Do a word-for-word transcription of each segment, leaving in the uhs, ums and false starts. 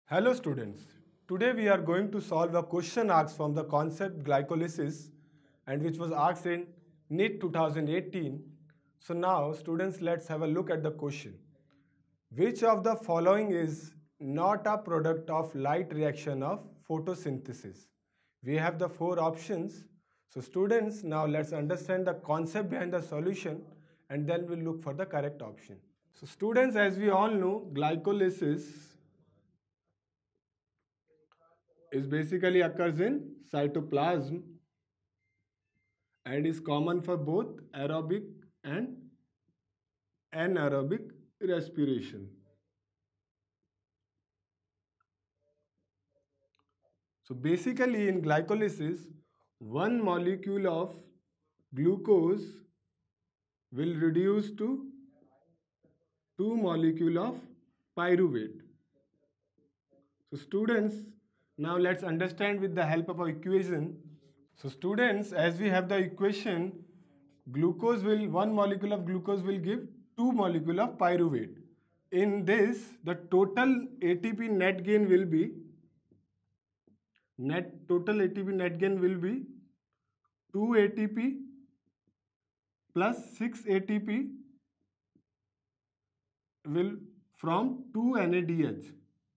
Hello students, today we are going to solve a question asked from the concept glycolysis and which was asked in NEET twenty eighteen. So now students, let's have a look at the question. Which of the following is not a product of light reaction of photosynthesis? We have the four options. So students, now let's understand the concept behind the solution and then we'll look for the correct option. So students, as we all know, glycolysis is basically occurs in cytoplasm and is common for both aerobic and anaerobic respiration. So basically in glycolysis, one molecule of glucose will reduce to two molecule of pyruvate. So students, now let's understand with the help of our equation. So students, as we have the equation, glucose will, one molecule of glucose will give two molecule of pyruvate. In this, the total A T P net gain will be, net total A T P net gain will be two A T P plus six A T P will from two N A D H.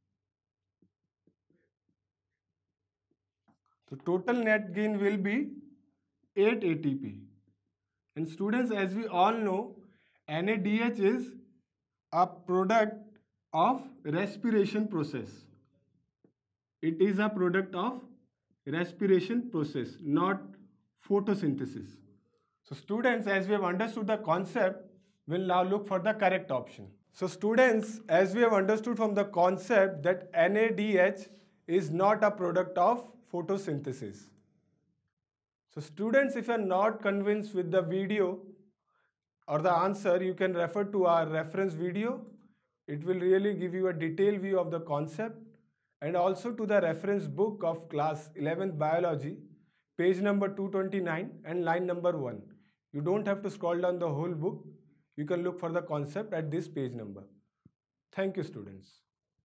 So total net gain will be eight A T P. And students, as we all know, N A D H is a product of respiration process. It is a product of respiration process, not photosynthesis. So students, as we have understood the concept, we'll now look for the correct option. So students, as we have understood from the concept that N A D H is not a product of photosynthesis. So students, if you are not convinced with the video or the answer, you can refer to our reference video. It will really give you a detailed view of the concept, and also to the reference book of class eleventh biology, page number two twenty-nine and line number one. You don't have to scroll down the whole book. You can look for the concept at this page number. Thank you students.